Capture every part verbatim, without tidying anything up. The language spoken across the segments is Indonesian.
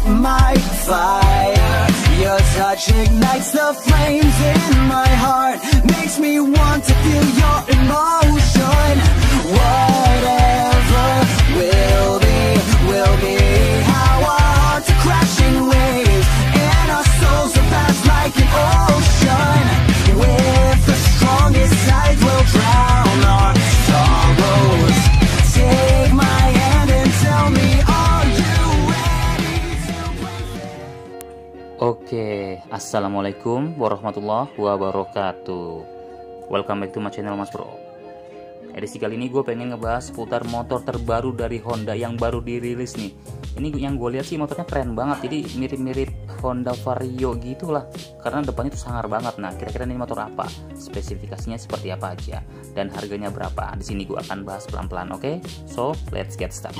might fire. Your touch ignites the flames in my heart, makes me want to feel your emotion. Whatever will be, will be. How our hearts are crashing waves, and our souls are fast like an ocean. With the strongest side will drown our sorrows. Take my hand and tell me, are you ready to play? Oke, assalamualaikum warahmatullahi wabarakatuh. Welcome back to my channel Mas Bro. Edisi kali ini gue pengen ngebahas seputar motor terbaru dari Honda yang baru dirilis nih. Ini yang gue lihat sih motornya keren banget, jadi mirip-mirip Honda Vario gitulah. Karena depannya tuh sangar banget. Nah, kira-kira ini motor apa? Spesifikasinya seperti apa aja? Dan harganya berapa? Di sini gue akan bahas pelan-pelan, oke? Okay? So, let's get started.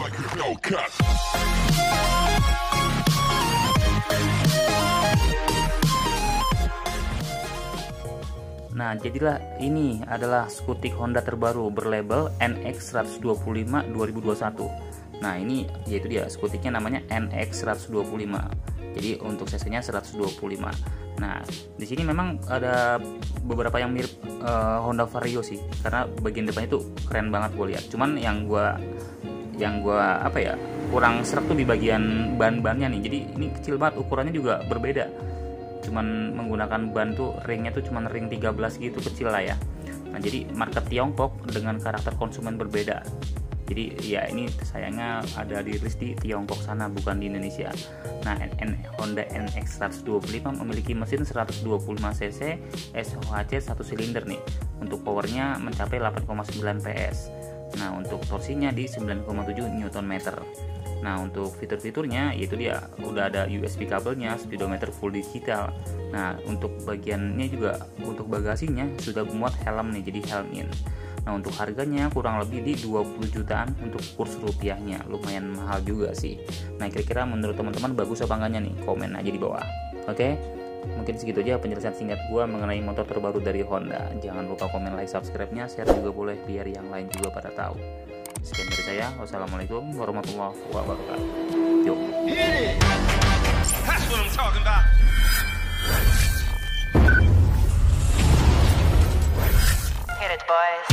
Nah, jadilah ini adalah skutik Honda terbaru berlabel N X seratus dua puluh lima dua ribu dua puluh satu. Nah, ini yaitu dia skutiknya namanya N X seratus dua puluh lima. Jadi untuk cc-nya seratus dua puluh lima. Nah, di sini memang ada beberapa yang mirip uh, Honda Vario sih, karena bagian depannya tuh keren banget gue lihat. Cuman yang gua yang gua apa ya, kurang serak tuh di bagian ban-bannya nih. Jadi ini kecil banget, ukurannya juga berbeda. Cuman menggunakan ban tuh ringnya tuh cuman ring tiga belas gitu, kecil lah ya. Nah, jadi market Tiongkok dengan karakter konsumen berbeda. Jadi ya ini sayangnya ada dirilis di Tiongkok sana, bukan di Indonesia. Nah, N Honda N X seratus dua puluh lima memiliki mesin seratus dua puluh lima cc S O H C satu silinder nih. Untuk powernya mencapai delapan koma sembilan P S. Nah, untuk torsinya di sembilan koma tujuh newton meter. Nah, untuk fitur-fiturnya yaitu dia udah ada U S B kabelnya, speedometer full digital. Nah, untuk bagiannya juga, untuk bagasinya sudah muat helm nih, jadi helm in. Nah, untuk harganya kurang lebih di dua puluh jutaan untuk kurs rupiahnya. Lumayan mahal juga sih. Nah, kira-kira menurut teman-teman bagus apa enggaknya nih? Komen aja di bawah. Oke? Mungkin segitu aja penjelasan singkat gua mengenai motor terbaru dari Honda. Jangan lupa komen, like, subscribe-nya, share juga boleh biar yang lain juga pada tahu. Sekian dari saya. Wassalamualaikum warahmatullahi wabarakatuh. Yuk. That's what I'm talking about. Hit it, boys.